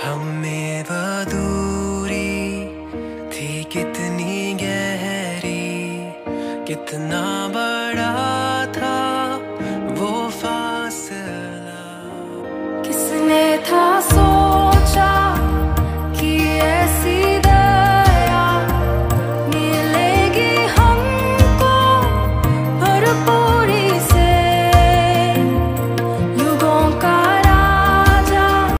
हम में वो दूरी थी कितनी गहरी, कितना बड़ा था वो फासला। किसने था